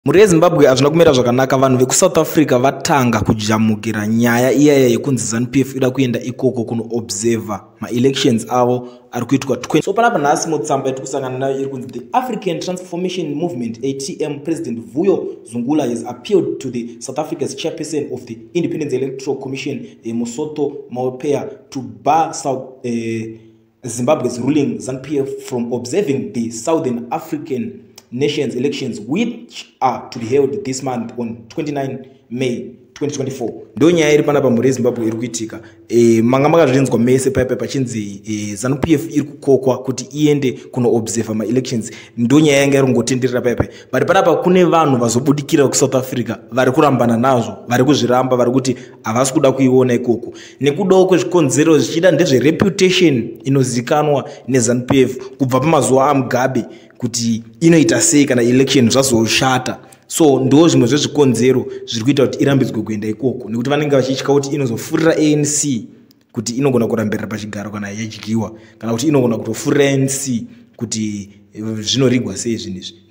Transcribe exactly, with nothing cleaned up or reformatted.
Muri yeZimbabwe hazvina kumira zvakanaka. Vanhu veku-South Africa vatanga kujamukira nyaya iyaya yekunzi ZANU-P F ida kuenda ikoko kuno observer ma-elections avo ari kuitwa twenty. So panapa nhasi mutsamba yatikusangana nayo iri kunzi the African Transformation Movement A T M President Vuyo Zungula has appealed to the South Africa's chairperson of the Independent Electoral Commission eh, Mosotho Mawepea to bar South eh, Zimbabwe's ruling ZANU-P F from observing the Southern African nations elections which are to be held this month on twenty-nine May twenty twenty-four. Ndo nyaya iri panapa muri Zimbabwe iri kuitika. E, manga makazvinzwa mese paipa pachinzi e, ZANU-P F iri kukokwa kuti iende kuno observer ma elections. Ndo nyaya yanga iri ngotenderera paipa. Bari panapa kune vanhu vazobudikira ku South Africa vari kurambana nazvo, vari kuzviramba, vari kuti havasi kuda kuiona ikoko. Nekudawo kwezvikonzero zvichida ndezve reputation inozikanwa neZANU-P F kubva pamazuva aMugabe kuti inoita sei kana election zvazoshata. So ndo zvimwe zvezvikonzero zviri kuita kuti irambidzwe kuenda ikoko nekuti vanenge vachitya kuti inozofurira A N C kuti inogona kurambirira pachigaro kana yadyiwa kana kuti inogona kutofurira A N C kuti zvinorigwa sei zvinhu izvi.